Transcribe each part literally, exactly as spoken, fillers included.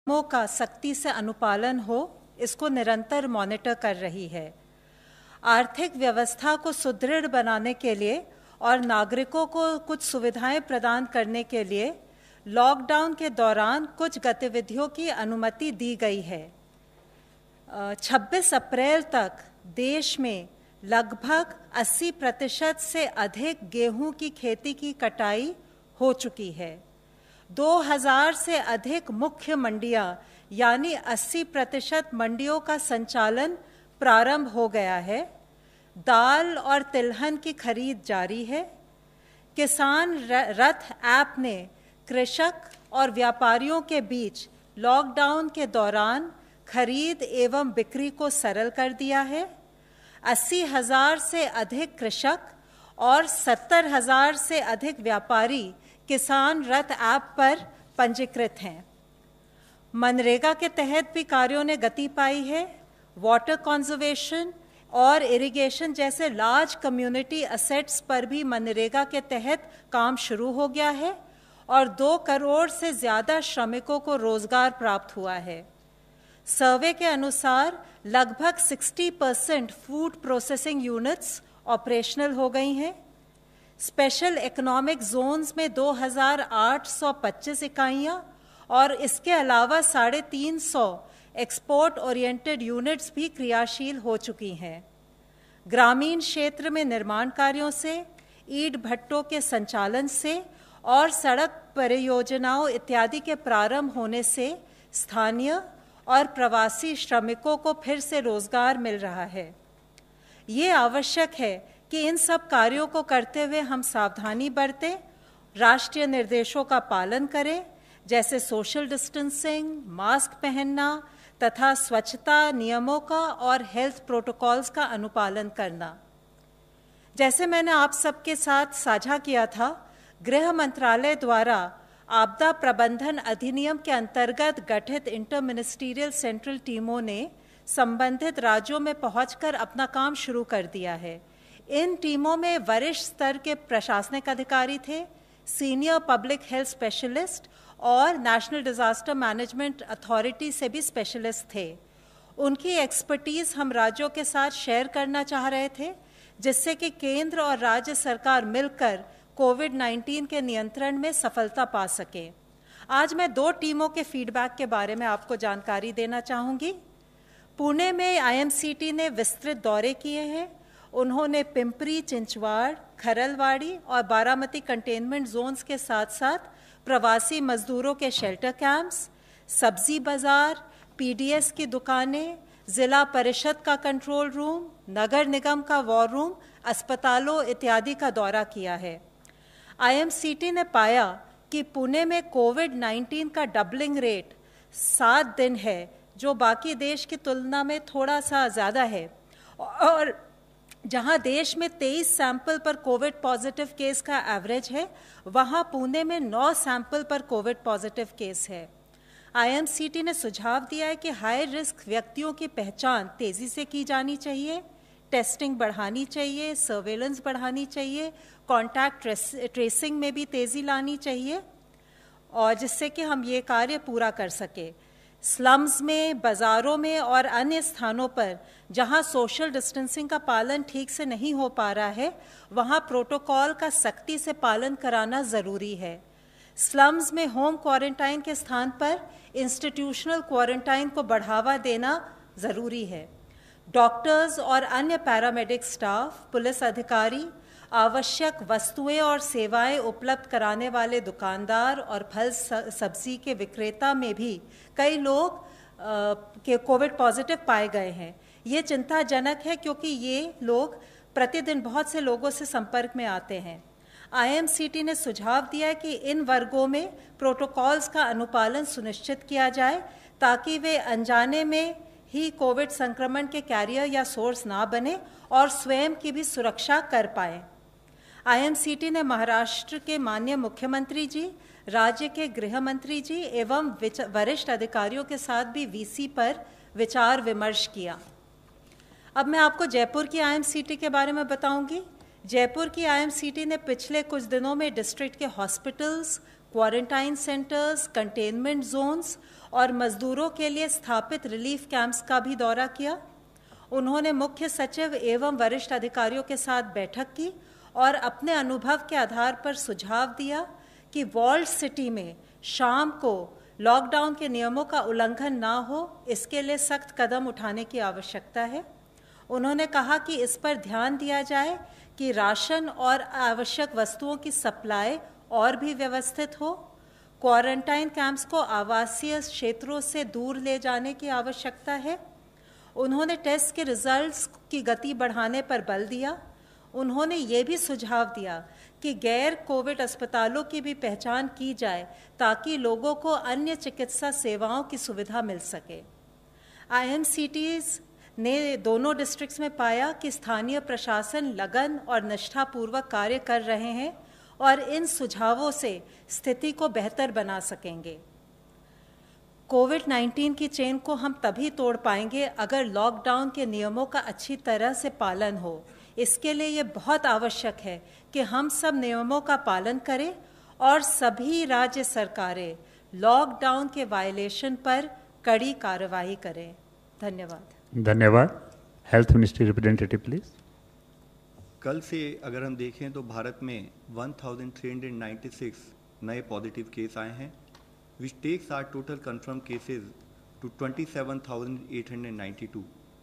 नियमों का सख्ती से अनुपालन हो, इसको निरंतर मॉनिटर कर रही है। आर्थिक व्यवस्था को सुदृढ़ बनाने के लिए और नागरिकों को कुछ सुविधाएं प्रदान करने के लिए लॉकडाउन के दौरान कुछ गतिविधियों की अनुमति दी गई है। छब्बीस अप्रैल तक देश में लगभग अस्सी प्रतिशत से अधिक गेहूं की खेती की कटाई हो चुकी है। दो हज़ार से अधिक मुख्य मंडियां यानी अस्सी प्रतिशत मंडियों का संचालन प्रारंभ हो गया है। दाल और तिलहन की खरीद जारी है। किसान रथ ऐप ने कृषक और व्यापारियों के बीच लॉकडाउन के दौरान खरीद एवं बिक्री को सरल कर दिया है। अस्सी हजार से अधिक कृषक और सत्तर हजार से अधिक व्यापारी किसान रथ ऐप पर पंजीकृत हैं। मनरेगा के तहत भी कार्यों ने गति पाई है। वाटर कंजर्वेशन और इरिगेशन जैसे लार्ज कम्युनिटी असेट्स पर भी मनरेगा के तहत काम शुरू हो गया है और दो करोड़ से ज़्यादा श्रमिकों को रोजगार प्राप्त हुआ है। सर्वे के अनुसार लगभग साठ percent food processing units operational हो गई हैं। स्पेशल इकोनॉमिक जोन्स में दो हज़ार आठ सौ पच्चीस इकाइयाँ और इसके अलावा साढ़े तीन सौ एक्सपोर्ट ओरिएंटेड यूनिट्स भी क्रियाशील हो चुकी हैं। ग्रामीण क्षेत्र में निर्माण कार्यों से, ईंट भट्टों के संचालन से और सड़क परियोजनाओं इत्यादि के प्रारंभ होने से स्थानीय और प्रवासी श्रमिकों को फिर से रोजगार मिल रहा है। ये आवश्यक है कि इन सब कार्यों को करते हुए हम सावधानी बरतें, राष्ट्रीय निर्देशों का पालन करें, जैसे सोशल डिस्टेंसिंग, मास्क पहनना तथा स्वच्छता नियमों का और हेल्थ प्रोटोकॉल्स का अनुपालन करना। जैसे मैंने आप सबके साथ साझा किया था, गृह मंत्रालय द्वारा आपदा प्रबंधन अधिनियम के अंतर्गत गठित इंटर मिनिस्ट्रियल सेंट्रल टीमों ने संबंधित राज्यों में पहुंचकर अपना काम शुरू कर दिया है। इन टीमों में वरिष्ठ स्तर के प्रशासनिक अधिकारी थे, सीनियर पब्लिक हेल्थ स्पेशलिस्ट और नेशनल डिजास्टर मैनेजमेंट अथॉरिटी से भी स्पेशलिस्ट थे। उनकी एक्सपर्टीज हम राज्यों के साथ शेयर करना चाह रहे थे, जिससे कि केंद्र और राज्य सरकार मिलकर कोविड नाइन्टीन के नियंत्रण में सफलता पा सके। आज मैं दो टीमों के फीडबैक के बारे में आपको जानकारी देना चाहूँगी। पुणे में आई एम सी टी ने विस्तृत दौरे किए हैं। उन्होंने पिंपरी, चिंचवाड़, खरलवाड़ी और बारामती कंटेनमेंट जोन्स के साथ साथ प्रवासी मजदूरों के शेल्टर कैंप्स, सब्जी बाजार, पी डी एस की दुकानें, जिला परिषद का कंट्रोल रूम, नगर निगम का वॉर रूम, अस्पतालों इत्यादि का दौरा किया है। आई एम सी टी ने पाया कि पुणे में कोविड नाइन्टीन का डबलिंग रेट सात दिन है, जो बाकी देश की तुलना में थोड़ा सा ज़्यादा है, और जहां देश में तेईस सैंपल पर कोविड पॉजिटिव केस का एवरेज है, वहां पुणे में नौ सैंपल पर कोविड पॉजिटिव केस है। आई एम सी टी ने सुझाव दिया है कि हाई रिस्क व्यक्तियों की पहचान तेजी से की जानी चाहिए, टेस्टिंग बढ़ानी चाहिए, सर्वेलेंस बढ़ानी चाहिए, कॉन्टैक्ट ट्रेस, ट्रेसिंग में भी तेजी लानी चाहिए, और जिससे कि हम ये कार्य पूरा कर सके। स्लम्स में, बाज़ारों में और अन्य स्थानों पर जहां सोशल डिस्टेंसिंग का पालन ठीक से नहीं हो पा रहा है, वहां प्रोटोकॉल का सख्ती से पालन कराना ज़रूरी है। स्लम्स में होम क्वारंटाइन के स्थान पर इंस्टीट्यूशनल क्वारंटाइन को बढ़ावा देना ज़रूरी है। डॉक्टर्स और अन्य पैरामेडिक स्टाफ, पुलिस अधिकारी, आवश्यक वस्तुएं और सेवाएं उपलब्ध कराने वाले दुकानदार और फल सब्जी के विक्रेता में भी कई लोग के कोविड पॉजिटिव पाए गए हैं। ये चिंताजनक है, क्योंकि ये लोग प्रतिदिन बहुत से लोगों से संपर्क में आते हैं। आई एम सी टी ने सुझाव दिया है कि इन वर्गों में प्रोटोकॉल्स का अनुपालन सुनिश्चित किया जाए, ताकि वे अनजाने में ही कोविड संक्रमण के कैरियर या सोर्स ना बने और स्वयं की भी सुरक्षा कर पाए। आई एम सी टी ने महाराष्ट्र के माननीय मुख्यमंत्री जी, राज्य के गृह मंत्री जी एवं वरिष्ठ अधिकारियों के साथ भी वी सी पर विचार विमर्श किया। अब मैं आपको जयपुर की आई एम सी टी के बारे में बताऊंगी। जयपुर की आई एम सी टी ने पिछले कुछ दिनों में डिस्ट्रिक्ट के hospitals, quarantine centres, containment zones और मजदूरों के लिए स्थापित रिलीफ कैंप्स का भी दौरा किया। उन्होंने मुख्य सचिव एवं वरिष्ठ अधिकारियों के साथ बैठक की और अपने अनुभव के आधार पर सुझाव दिया कि वॉल्ड सिटी में शाम को लॉकडाउन के नियमों का उल्लंघन ना हो, इसके लिए सख्त कदम उठाने की आवश्यकता है। उन्होंने कहा कि इस पर ध्यान दिया जाए कि राशन और आवश्यक वस्तुओं की सप्लाई और भी व्यवस्थित हो। क्वारंटाइन कैंप्स को आवासीय क्षेत्रों से दूर ले जाने की आवश्यकता है। उन्होंने टेस्ट के रिजल्ट्स की गति बढ़ाने पर बल दिया। उन्होंने ये भी सुझाव दिया कि गैर कोविड अस्पतालों की भी पहचान की जाए ताकि लोगों को अन्य चिकित्सा सेवाओं की सुविधा मिल सके। आईएमसीटीज ने दोनों डिस्ट्रिक्ट्स में पाया कि स्थानीय प्रशासन लगन और निष्ठापूर्वक कार्य कर रहे हैं और इन सुझावों से स्थिति को बेहतर बना सकेंगे। कोविड नाइन्टीन की चेन को हम तभी तोड़ पाएंगे अगर लॉकडाउन के नियमों का अच्छी तरह से पालन हो। इसके लिए ये बहुत आवश्यक है कि हम सब नियमों का पालन करें और सभी राज्य सरकारें लॉकडाउन के वायलेशन पर कड़ी कार्रवाई करें। धन्यवाद। धन्यवाद। Health ministry representative please. कल से अगर हम देखें तो भारत में तेरह सौ छियानवे नए पॉजिटिव केस आए हैं, which takes our total confirmed cases to twenty-seven thousand eight hundred ninety-two.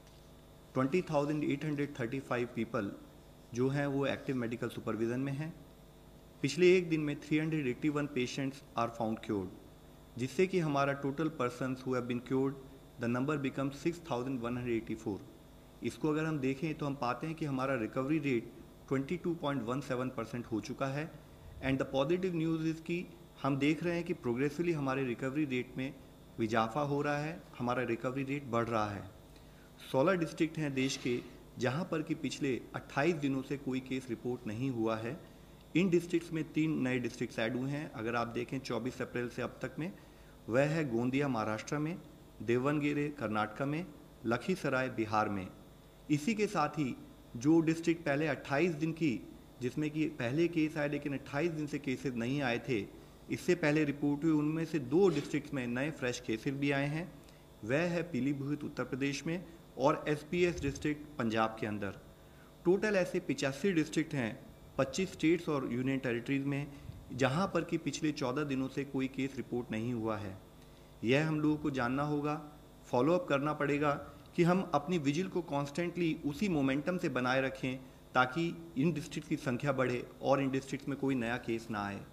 twenty thousand eight hundred thirty-five people जो हैं वो एक्टिव मेडिकल सुपरविजन में हैं। पिछले एक दिन में three hundred eighty-one patients are found cured, जिससे कि हमारा total persons who have been cured the number become six thousand one hundred eighty-four। इसको अगर हम देखें तो हम पाते हैं कि हमारा recovery rate twenty-two point one seven percent हो चुका है। And the positive news is कि हम देख रहे हैं कि प्रोग्रेसिवली हमारे रिकवरी रेट में इजाफा हो रहा है, हमारा रिकवरी रेट बढ़ रहा है। सोलह डिस्ट्रिक्ट हैं देश के जहां पर कि पिछले अट्ठाईस दिनों से कोई केस रिपोर्ट नहीं हुआ है। इन डिस्ट्रिक्ट्स में तीन नए डिस्ट्रिक्ट्स ऐड हुए हैं। अगर आप देखें चौबीस अप्रैल से अब तक में, वह है गोंदिया महाराष्ट्र में, देवनगिरी कर्नाटक में, लखीसराय बिहार में। इसी के साथ ही जो डिस्ट्रिक्ट पहले अट्ठाईस दिन की, जिसमें कि पहले केस आए लेकिन अट्ठाईस दिन से केसेस नहीं आए थे, इससे पहले रिपोर्ट हुई, उनमें से दो डिस्ट्रिक्ट्स में नए फ्रेश केसेस भी आए हैं। वह है पीलीभीत उत्तर प्रदेश में और एसपीएस डिस्ट्रिक्ट पंजाब के अंदर। टोटल ऐसे पिचासी डिस्ट्रिक्ट हैं पच्चीस स्टेट्स और यूनियन टेरिटरीज में जहां पर कि पिछले चौदह दिनों से कोई केस रिपोर्ट नहीं हुआ है। यह हम लोगों को जानना होगा, फॉलोअप करना पड़ेगा कि हम अपनी विजिल को कॉन्स्टेंटली उसी मोमेंटम से बनाए रखें ताकि इन डिस्ट्रिक्ट की संख्या बढ़े और इन डिस्ट्रिक्ट में कोई नया केस ना आए।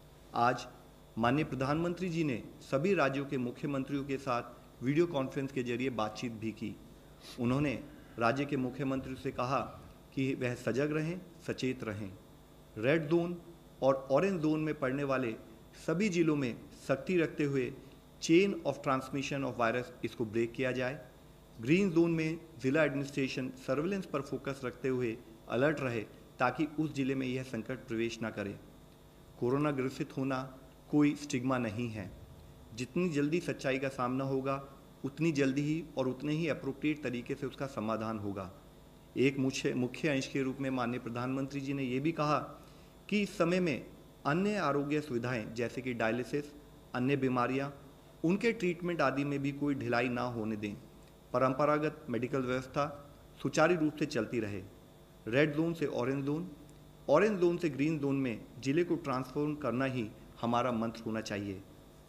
आज माननीय प्रधानमंत्री जी ने सभी राज्यों के मुख्यमंत्रियों के साथ वीडियो कॉन्फ्रेंस के जरिए बातचीत भी की। उन्होंने राज्य के मुख्यमंत्री से कहा कि वह सजग रहें, सचेत रहें। रेड जोन और ऑरेंज जोन में पड़ने वाले सभी जिलों में सख्ती रखते हुए chain of transmission of virus इसको ब्रेक किया जाए। ग्रीन जोन में जिला एडमिनिस्ट्रेशन सर्विलेंस पर फोकस रखते हुए अलर्ट रहे ताकि उस जिले में यह संकट प्रवेश न करे। कोरोना ग्रसित होना कोई स्टिग्मा नहीं है। जितनी जल्दी सच्चाई का सामना होगा उतनी जल्दी ही और उतने ही अप्रोप्रिएट तरीके से उसका समाधान होगा। एक मुख्य मुख्य अंश के रूप में माननीय प्रधानमंत्री जी ने ये भी कहा कि इस समय में अन्य आरोग्य सुविधाएं जैसे कि डायलिसिस, अन्य बीमारियां, उनके ट्रीटमेंट आदि में भी कोई ढिलाई ना होने दें। परंपरागत मेडिकल व्यवस्था सुचारू रूप से चलती रहे। रेड जोन से ऑरेंज जोन, ऑरेंज जोन से ग्रीन जोन में जिले को ट्रांसफॉर्म करना ही हमारा मंत्र होना चाहिए।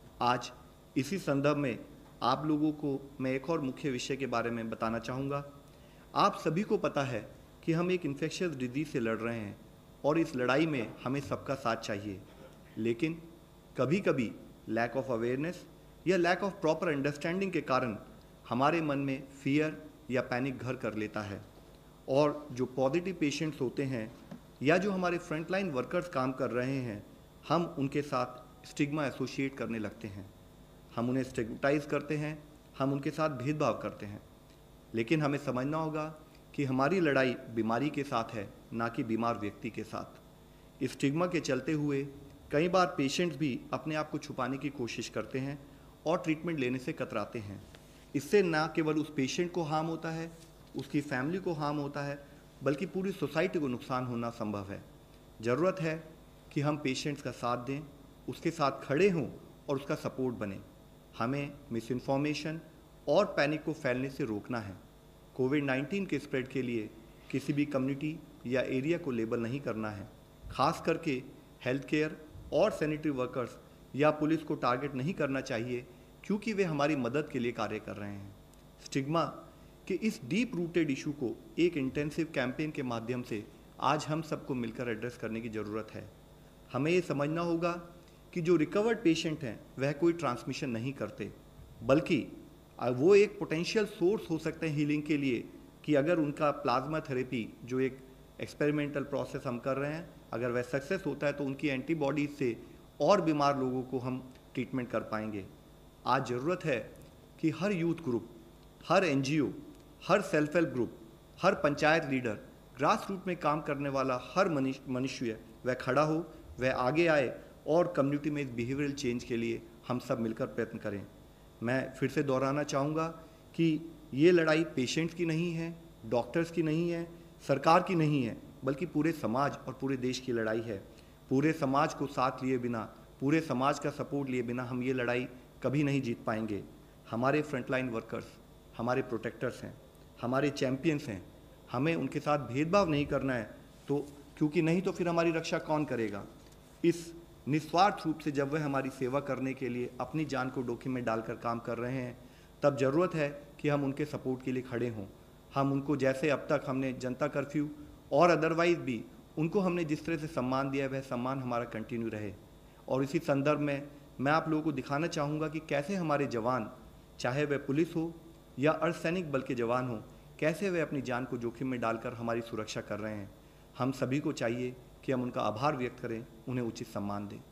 आज इसी संदर्भ में आप लोगों को मैं एक और मुख्य विषय के बारे में बताना चाहूँगा। आप सभी को पता है कि हम एक इन्फेक्शियस डिजीज से लड़ रहे हैं और इस लड़ाई में हमें सबका साथ चाहिए, लेकिन कभी कभी लैक ऑफ अवेयरनेस या लैक ऑफ प्रॉपर अंडरस्टैंडिंग के कारण हमारे मन में फियर या पैनिक घर कर लेता है और जो पॉजिटिव पेशेंट्स होते हैं या जो हमारे फ्रंटलाइन वर्कर्स काम कर रहे हैं, हम उनके साथ स्टिग्मा एसोसिएट करने लगते हैं। हम उन्हें स्टिग्मेटाइज करते हैं, हम उनके साथ भेदभाव करते हैं। लेकिन हमें समझना होगा कि हमारी लड़ाई बीमारी के साथ है, ना कि बीमार व्यक्ति के साथ। इस स्टिग्मा के चलते हुए कई बार पेशेंट्स भी अपने आप को छुपाने की कोशिश करते हैं और ट्रीटमेंट लेने से कतराते हैं। इससे ना केवल उस पेशेंट को हार्म होता है, उसकी फैमिली को हार्म होता है, बल्कि पूरी सोसाइटी को नुकसान होना संभव है। ज़रूरत है कि हम पेशेंट्स का साथ दें, उसके साथ खड़े हों और उसका सपोर्ट बने। हमें मिस इन्फॉर्मेशन और पैनिक को फैलने से रोकना है। कोविड नाइन्टीन के स्प्रेड के लिए किसी भी कम्युनिटी या एरिया को लेबल नहीं करना है। खास करके हेल्थ केयर और सैनिटरी वर्कर्स या पुलिस को टारगेट नहीं करना चाहिए, क्योंकि वे हमारी मदद के लिए कार्य कर रहे हैं। स्टिग्मा के इस डीप रूटेड इशू को एक इंटेंसिव कैंपेन के माध्यम से आज हम सबको मिलकर एड्रेस करने की ज़रूरत है। हमें ये समझना होगा कि जो रिकवर्ड पेशेंट हैं वह कोई ट्रांसमिशन नहीं करते, बल्कि वो एक पोटेंशियल सोर्स हो सकते हैं हीलिंग के लिए, कि अगर उनका प्लाज्मा थेरेपी जो एक एक्सपेरिमेंटल प्रोसेस हम कर रहे हैं, अगर वह सक्सेस होता है तो उनकी एंटीबॉडीज से और बीमार लोगों को हम ट्रीटमेंट कर पाएंगे। आज ज़रूरत है कि हर यूथ ग्रुप, हर एनजीओ, हर सेल्फ हेल्प ग्रुप, हर पंचायत लीडर, ग्रास रूट में काम करने वाला हर मनुष्य वह खड़ा हो, वह आगे आए और कम्युनिटी में इस बिहेवियरल चेंज के लिए हम सब मिलकर प्रयत्न करें। मैं फिर से दोहराना चाहूँगा कि ये लड़ाई पेशेंट्स की नहीं है, डॉक्टर्स की नहीं है, सरकार की नहीं है, बल्कि पूरे समाज और पूरे देश की लड़ाई है। पूरे समाज को साथ लिए बिना, पूरे समाज का सपोर्ट लिए बिना हम ये लड़ाई कभी नहीं जीत पाएंगे। हमारे फ्रंटलाइन वर्कर्स हमारे प्रोटेक्टर्स हैं, हमारे चैम्पियंस हैं। हमें उनके साथ भेदभाव नहीं करना है, तो क्योंकि नहीं तो फिर हमारी रक्षा कौन करेगा। इस निस्वार्थ रूप से जब वह हमारी सेवा करने के लिए अपनी जान को जोखिम में डालकर काम कर रहे हैं, तब ज़रूरत है कि हम उनके सपोर्ट के लिए खड़े हों। हम उनको, जैसे अब तक हमने जनता कर्फ्यू और अदरवाइज़ भी उनको हमने जिस तरह से सम्मान दिया है, वह सम्मान हमारा कंटिन्यू रहे। और इसी संदर्भ में मैं आप लोगों को दिखाना चाहूँगा कि कैसे हमारे जवान, चाहे वह पुलिस हो या अर्धसैनिक बल के जवान हो, कैसे वे अपनी जान को जोखिम में डालकर हमारी सुरक्षा कर रहे हैं। हम सभी को चाहिए कि हम उनका आभार व्यक्त करें, उन्हें उचित सम्मान दें।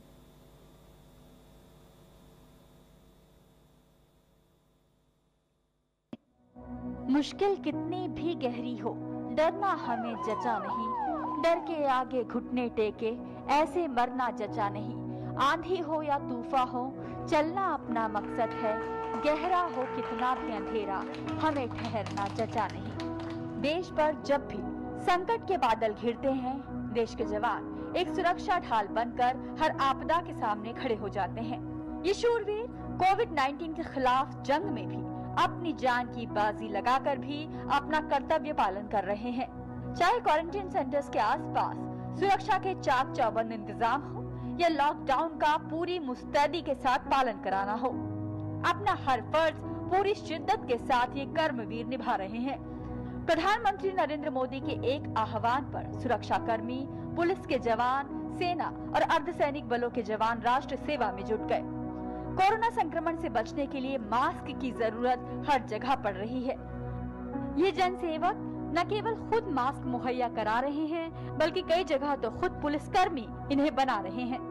मुश्किल कितनी भी गहरी हो, डरना हमें जचा नहीं। डर के आगे घुटने टेके ऐसे मरना जचा नहीं। आंधी हो या तूफान हो, चलना अपना मकसद है। गहरा हो कितना भी अंधेरा, हमें ठहरना जचा नहीं। देश पर जब भी संकट के बादल घिरते हैं, देश के जवान एक सुरक्षा ढाल बनकर हर आपदा के सामने खड़े हो जाते हैं। ये शूरवीर कोविड नाइन्टीन के खिलाफ जंग में भी अपनी जान की बाजी लगाकर भी अपना कर्तव्य पालन कर रहे हैं। चाहे क्वारंटाइन सेंटर्स के आसपास सुरक्षा के चाक चौबंद इंतजाम हो या लॉकडाउन का पूरी मुस्तैदी के साथ पालन कराना हो, अपना हर फर्ज पूरी शिद्दत के साथ ये कर्मवीर निभा रहे हैं। प्रधानमंत्री नरेंद्र मोदी के एक आह्वान पर सुरक्षा कर्मी, पुलिस के जवान, सेना और अर्धसैनिक बलों के जवान राष्ट्र सेवा में जुट गए। कोरोना संक्रमण से बचने के लिए मास्क की जरूरत हर जगह पड़ रही है। ये जनसेवक न केवल खुद मास्क मुहैया करा रहे हैं, बल्कि कई जगह तो खुद पुलिसकर्मी इन्हें बना रहे हैं।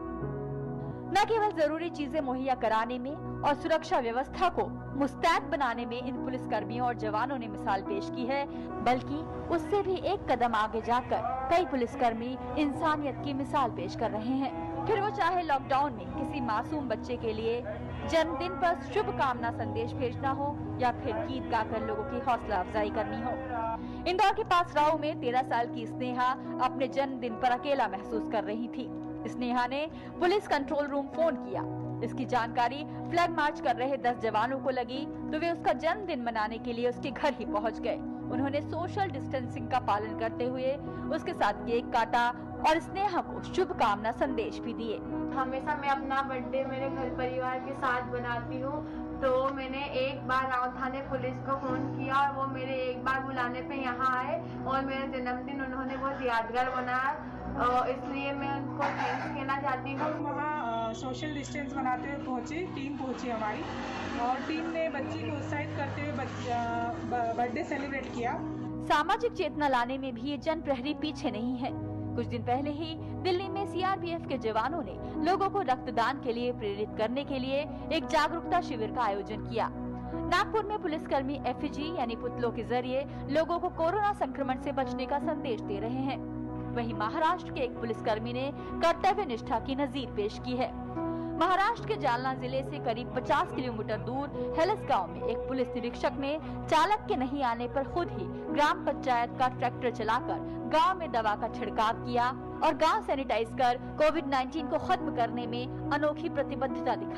न केवल जरूरी चीजें मुहैया कराने में और सुरक्षा व्यवस्था को मुस्तैद बनाने में इन पुलिसकर्मियों और जवानों ने मिसाल पेश की है, बल्कि उससे भी एक कदम आगे जाकर कई पुलिसकर्मी इंसानियत की मिसाल पेश कर रहे हैं। फिर वो चाहे लॉकडाउन में किसी मासूम बच्चे के लिए जन्मदिन पर शुभकामना संदेश भेजना हो या फिर गीत गाकर लोगों की हौसला अफजाई करनी हो। इंदौर के पास राव में तेरह साल की स्नेहा अपने जन्मदिन पर अकेला महसूस कर रही थी। स्नेहा ने पुलिस कंट्रोल रूम फोन किया। इसकी जानकारी फ्लैग मार्च कर रहे दस जवानों को लगी तो वे उसका जन्मदिन मनाने के लिए उसके घर ही पहुंच गए। उन्होंने सोशल डिस्टेंसिंग का पालन करते हुए उसके साथ केक काटा और स्नेहा को शुभकामना संदेश भी दिए। हमेशा मैं अपना बर्थडे मेरे घर परिवार के साथ बनाती हूँ, तो मैंने एक बार राव थाने पुलिस को फोन किया और वो मेरे एक बार बुलाने पे यहाँ आए और मेरा जन्मदिन उन्होंने बहुत यादगार बनाया, इसलिए मैं उनको थैंक्स कहना चाहती हूँ। वहाँ सोशल डिस्टेंस बनाते हुए पहुँचे, टीम पहुँची हमारी, और टीम ने बच्ची को उत्साहित करते हुए बर्थडे सेलिब्रेट किया। सामाजिक चेतना लाने में भी ये जन प्रहरी पीछे नहीं है। कुछ दिन पहले ही दिल्ली में सीआरपीएफ के जवानों ने लोगों को रक्तदान के लिए प्रेरित करने के लिए एक जागरूकता शिविर का आयोजन किया। नागपुर में पुलिसकर्मी एफजी यानी पुतलों के जरिए लोगों को कोरोना संक्रमण से बचने का संदेश दे रहे हैं। वहीं महाराष्ट्र के एक पुलिसकर्मी ने कर्तव्य निष्ठा की नजीर पेश की है। महाराष्ट्र के जालना जिले से करीब पचास किलोमीटर दूर हेलस गांव में एक पुलिस निरीक्षक ने चालक के नहीं आने पर खुद ही ग्राम पंचायत का ट्रैक्टर चलाकर गांव में दवा का छिड़काव किया और गांव सैनिटाइज कर कोविड नाइन्टीन को खत्म करने में अनोखी प्रतिबद्धता दिखाई।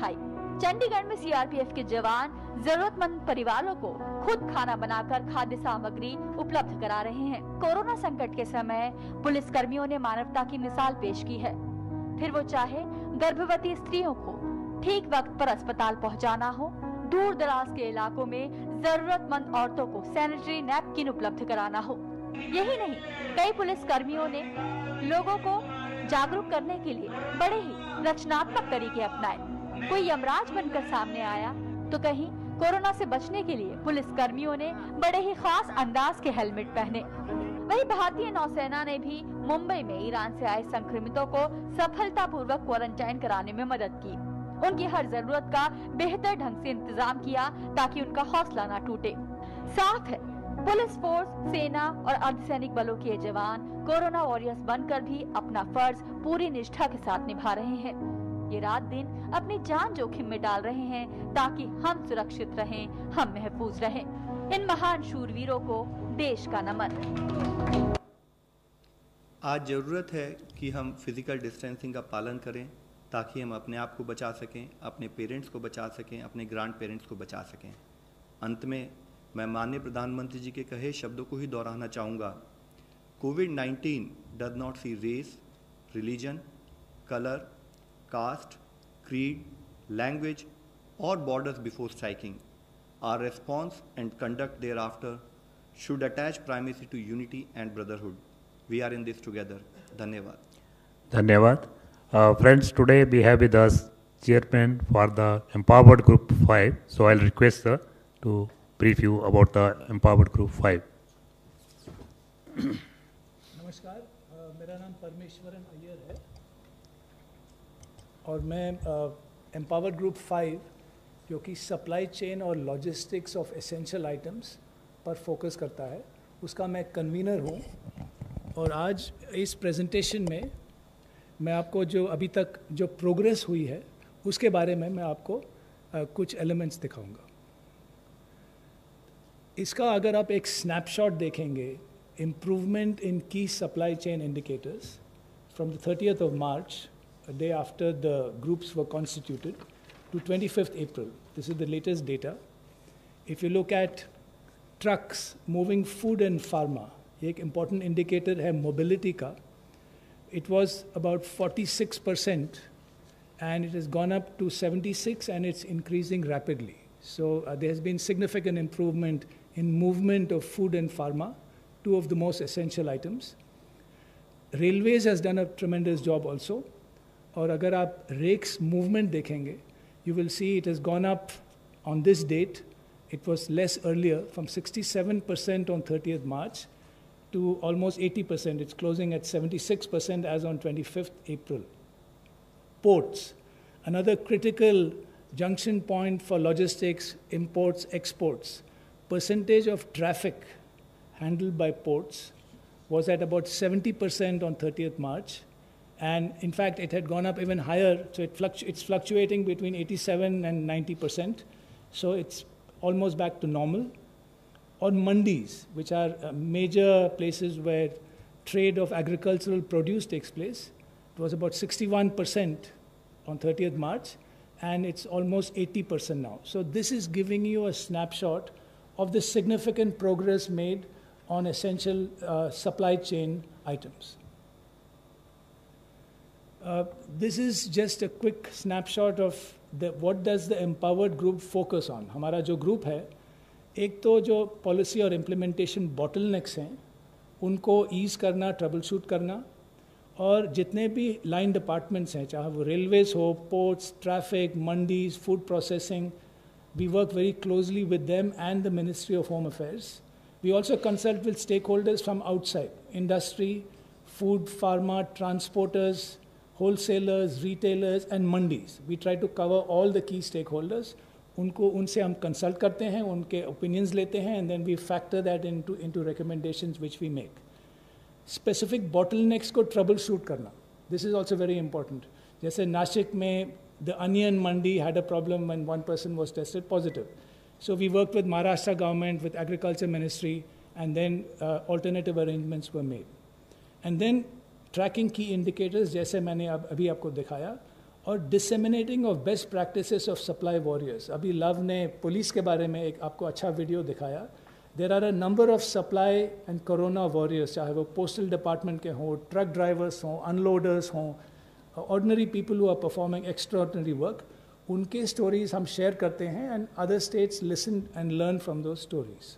चंडीगढ़ में सीआरपीएफ के जवान जरूरतमंद परिवारों को खुद खाना बनाकर खाद्य सामग्री उपलब्ध करा रहे हैं। कोरोना संकट के समय पुलिस कर्मियों ने मानवता की मिसाल पेश की है, फिर वो चाहे गर्भवती स्त्रियों को ठीक वक्त पर अस्पताल पहुंचाना हो, दूर दराज के इलाकों में जरूरतमंद औरतों को सैनिटरी नैपकिन उपलब्ध कराना हो। यही नहीं, कई पुलिस कर्मियों ने लोगों को जागरूक करने के लिए बड़े ही रचनात्मक तरीके अपनाए। कोई यमराज बनकर सामने आया तो कहीं कोरोना से बचने के लिए पुलिस कर्मियों ने बड़े ही खास अंदाज के हेलमेट पहने। वहीं भारतीय नौसेना ने भी मुंबई में ईरान से आए संक्रमितों को सफलतापूर्वक क्वारंटाइन कराने में मदद की। उनकी हर जरूरत का बेहतर ढंग से इंतजाम किया ताकि उनका हौसला न टूटे। साफ है, पुलिस फोर्स, सेना और अर्धसैनिक बलों के जवान कोरोना वॉरियर्स बनकर भी अपना फर्ज पूरी निष्ठा के साथ निभा रहे हैं। ये रात दिन अपनी जान जोखिम में डाल रहे हैं ताकि हम सुरक्षित रहें, हम महफूज रहें। इन महान शूरवीरों को देश का नमन। आज ज़रूरत है कि हम फिजिकल डिस्टेंसिंग का पालन करें ताकि हम अपने आप को बचा सकें, अपने पेरेंट्स को बचा सकें, अपने ग्रैंड पेरेंट्स को बचा सकें। अंत में मैं माननीय प्रधानमंत्री जी के कहे शब्दों को ही दोहराना चाहूँगा। COVID nineteen does not see race, religion, colour, caste, creed, language or borders before striking. Our response and conduct thereafter should attach primacy to unity and brotherhood. We are in this together. Dhanyavad. Dhanyavad. Uh, friends, today we have with us chairman for the Empowered Group five. So I'll request sir to brief you about the Empowered Group five. नमस्कार, uh, मेरा नाम परमेश्वरन अय्यर है और मैं empowered group five जो कि supply chain और logistics of essential items पर फोकस करता है, उसका मैं कन्वीनर हूँ। और आज इस प्रेजेंटेशन में मैं आपको जो अभी तक जो प्रोग्रेस हुई है उसके बारे में मैं आपको uh, कुछ एलिमेंट्स दिखाऊंगा। इसका अगर आप एक स्नैपशॉट देखेंगे, इम्प्रूवमेंट इन की supply chain indicators from the thirtieth of March, a day after the groups were constituted, to twenty-fifth April. This is the latest data. If you look at trucks moving food and pharma, एक important indicator है mobility का, it was about forty-six percent and it has gone up to seventy-six and it's increasing rapidly. So uh, there has been significant improvement in movement of food and pharma, two of the most essential items. Railways has done a tremendous job also. और अगर आप rakes movement देखेंगे, you will see it has gone up on this date. It was less earlier from sixty-seven percent on thirtieth March to almost eighty percent. It's closing at seventy-six percent as on twenty-fifth April. Ports, another critical junction point for logistics, imports, exports. Percentage of traffic handled by ports was at about seventy percent on thirtieth March. And in fact, it had gone up even higher, so it fluctu- it's fluctuating between eighty-seven and ninety percent. So it's almost back to normal. Or mandis, which are uh, major places where trade of agricultural produce takes place. It was about sixty-one percent on thirtieth March, and it's almost eighty percent now. So this is giving you a snapshot of the significant progress made on essential uh, supply chain items. Uh, this is just a quick snapshot of the, what does the empowered group focus on. हमारा जो group है, एक तो जो policy और implementation bottlenecks हैं उनको ease करना, ट्रबल शूट करना, और जितने भी लाइन डिपार्टमेंट्स हैं, चाहे वो रेलवेज हो, ports, traffic, mandis, food processing, we work very closely with them and the ministry of home affairs. We also consult with stakeholders from outside, industry, food, pharma, transporters, wholesalers, retailers and mandis. We try to cover all the key stakeholders. उनको उनसे हम consult करते हैं, उनके opinions लेते हैं, and then we factor that into into recommendations which we make. Specific bottlenecks को trouble shoot करना. This is also very important. जैसे नासिक में the onion mandi had a problem when one person was tested positive. So we worked with Maharashtra government, with Agriculture Ministry, and then uh, alternative arrangements were made. And then tracking की indicators जैसे मैंने अब अभी आपको दिखाया, और disseminating of best practices of supply warriors. अभी लव ने पुलिस के बारे में एक आपको अच्छा वीडियो दिखाया. There are a number of supply and corona warriors, चाहे वो पोस्टल डिपार्टमेंट के हों, ट्रक ड्राइवर्स हों, अनलोडर्स हों, ordinary people who are performing extraordinary work. उनके स्टोरीज हम शेयर करते हैं and other states listen and learn from those stories.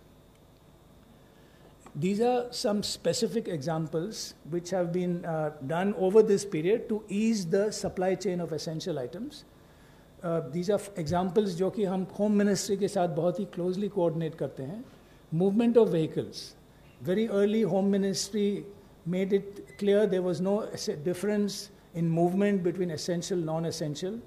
These are some specific examples which have been uh, done over this period to ease the supply chain of essential items. Uh, these are examples जो कि हम Home Ministry के साथ बहुत ही closely coordinate करते हैं. Movement of vehicles. Very early Home Ministry made it clear there was no difference in movement between essential, non-essential.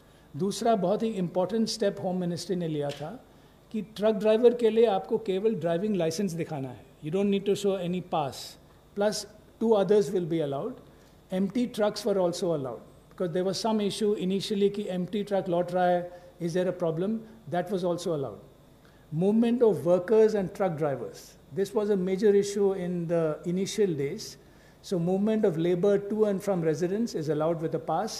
दूसरा बहुत ही important step Home Ministry ने लिया था कि ट्रक ड्राइवर के लिए आपको केवल ड्राइविंग लाइसेंस दिखाना है. You don't need to show any pass. Plus, two others will be allowed. Empty trucks were also allowed because there was some issue initially कि empty truck लौट रहा है, is there a problem? That was also allowed. Movement of workers and truck drivers. This was a major issue in the initial days. So movement of labor to and from residence is allowed with a pass.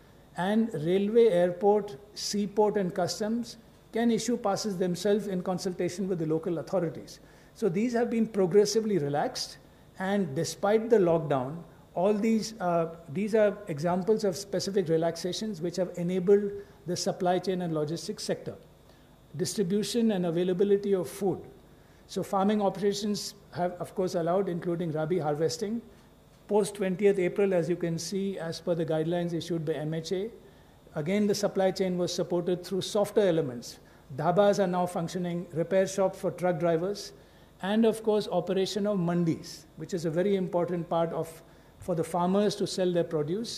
And railway, airport, seaport and customs can issue passes themselves in consultation with the local authorities. So these have been progressively relaxed, and despite the lockdown, all these, uh, these are examples of specific relaxations which have enabled the supply chain and logistics sector. Distribution and availability of food. So farming operations have, of course, allowed, including rabi harvesting. Post twentieth April, as you can see, as per the guidelines issued by M H A, again the supply chain was supported through softer elements. Dhabas are now functioning, repair shops for truck drivers, and of course operation of mandis, which is a very important part of for the farmers to sell their produce,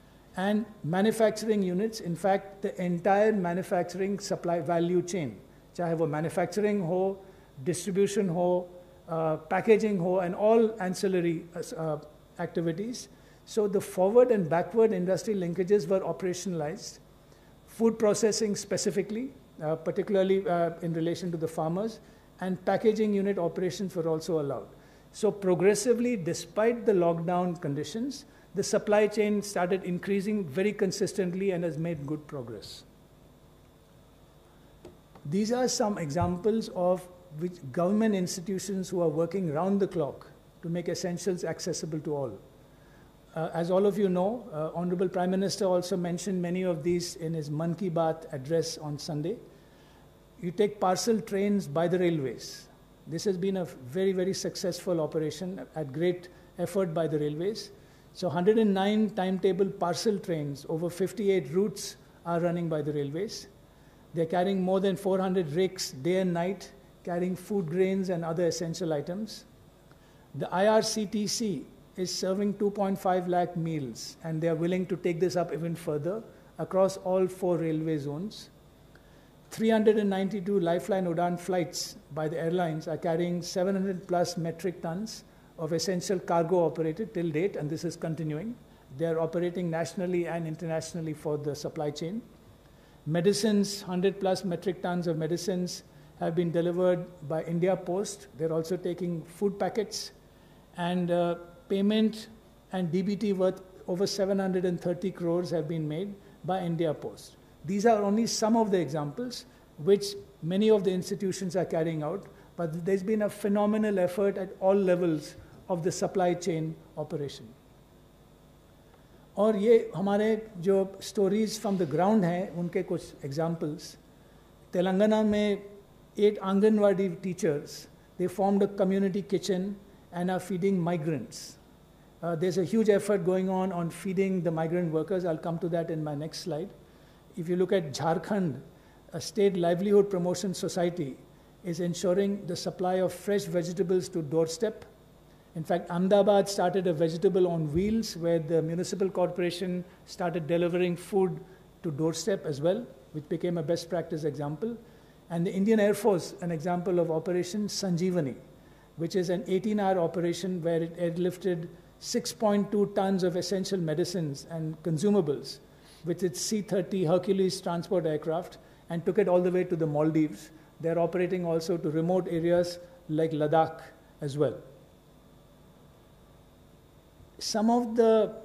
and manufacturing units. In fact, the entire manufacturing supply value chain, चाहे वो manufacturing हो, distribution हो, uh, packaging हो, and all ancillary uh, activities. So the forward and backward industry linkages were operationalized. Food processing specifically, uh, particularly uh, in relation to the farmers, and packaging unit operations were also allowed. So progressively, despite the lockdown conditions, the supply chain started increasing very consistently and has made good progress. These are some examples of which government institutions who are working round the clock to make essentials accessible to all. Uh, as all of you know, uh, Honorable Prime Minister also mentioned many of these in his Mann Ki Baat address on Sunday. You take parcel trains by the railways. This has been a very, very successful operation at great effort by the railways. So one hundred nine timetable parcel trains over fifty-eight routes are running by the railways. They're carrying more than four hundred rakes day and night, carrying food grains and other essential items. The I R C T C is serving two point five lakh meals, and they are willing to take this up even further across all four railway zones. three hundred ninety-two Lifeline Udan flights by the airlines are carrying seven hundred plus metric tons of essential cargo operated till date, and this is continuing. They are operating nationally and internationally for the supply chain. Medicines, one hundred plus metric tons of medicines have been delivered by India Post. They're also taking food packets, and uh, payment and D B T worth over seven hundred thirty crores have been made by India Post. These are only some of the examples which many of the institutions are carrying out, but there's been a phenomenal effort at all levels of the supply chain operation. और ये हमारे जो stories from the ground हैं, उनके कुछ examples. Telangana में eight Anganwadi teachers, they formed a community kitchen and are feeding migrants. Uh, there's a huge effort going on on feeding the migrant workers. I'll come to that in my next slide. If you look at Jharkhand, a state livelihood promotion society is ensuring the supply of fresh vegetables to doorstep. In fact, Ahmedabad started a vegetable on wheels where the municipal corporation started delivering food to doorstep as well, which became a best practice example. And the Indian Air Force, an example of Operation Sanjeevani, which is an eighteen hour operation where it airlifted six point two tons of essential medicines and consumables with its C thirty Hercules transport aircraft and took it all the way to the Maldives. They're operating also to remote areas like Ladakh as well. Some of the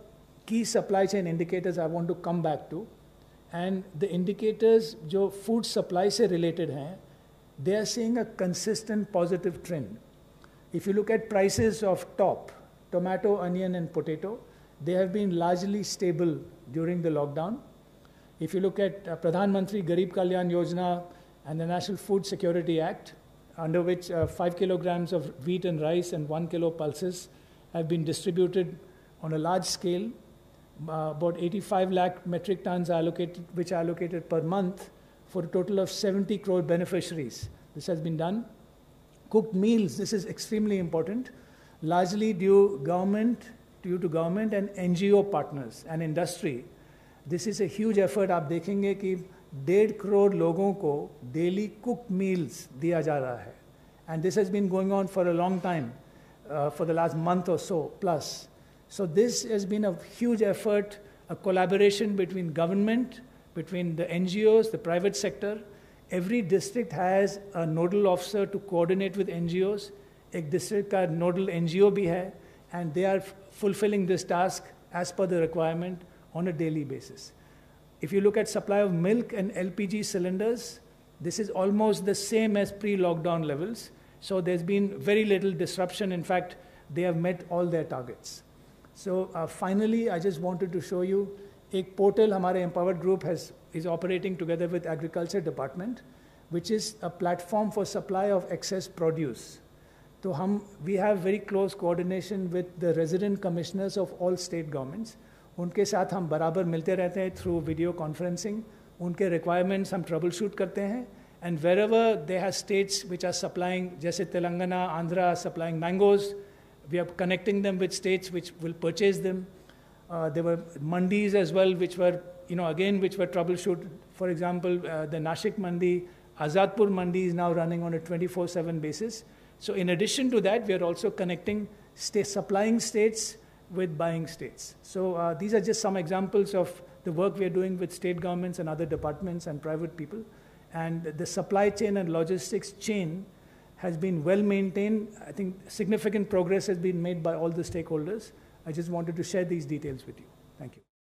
key supply chain indicators I want to come back to. And the indicators जो food supply से related हैं, they are seeing a consistent positive trend. If you look at prices of top, tomato, onion and potato, they have been largely stable during the lockdown. If you look at uh, Pradhan Mantri Garib Kalyan Yojana and the National Food Security Act, under which uh, five kilograms of wheat and rice and one kilo pulses have been distributed on a large scale. Uh, about eighty-five lakh metric tons are allocated, which are allocated per month for a total of seventy crore beneficiaries. This has been done. Cooked meals, this is extremely important, largely due government, due to government and N G O partners and industry. This is a huge effort. आप देखेंगे कि डेढ़ करोड़ लोगों को daily cooked meals दिया जा रहा है. And this has been going on for a long time, uh, for the last month or so plus. So this has been a huge effort, a collaboration between government, between the N G Os, the private sector. Every district has a nodal officer to coordinate with N G Os. एक district का nodal N G O भी है, and they are fulfilling this task as per the requirement on a daily basis. If you look at supply of milk and L P G cylinders, this is almost the same as pre-lockdown levels. So there's been very little disruption. In fact, they have met all their targets. So uh, finally, I just wanted to show you एक portal हमारे Empowered Group has, is operating together with Agriculture Department, which is a platform for supply of excess produce. So हम, we have very close coordination with the resident commissioners of all state governments. उनके साथ हम बराबर मिलते रहते हैं through video conferencing. उनके requirements हम troubleshoot करते हैं. And wherever they have states which are supplying, जैसे Telangana, Andhra are supplying mangoes, we are connecting them with states which will purchase them. Uh, there were mandis as well, which were, you know, again, which were troubleshooted. For example, uh, the Nashik mandi, Azadpur mandi is now running on a twenty-four seven basis. So in addition to that, we are also connecting state, supplying states with buying states. So uh, these are just some examples of the work we are doing with state governments and other departments and private people. And the supply chain and logistics chain has been well maintained. I think significant progress has been made by all the stakeholders. I just wanted to share these details with you. Thank you.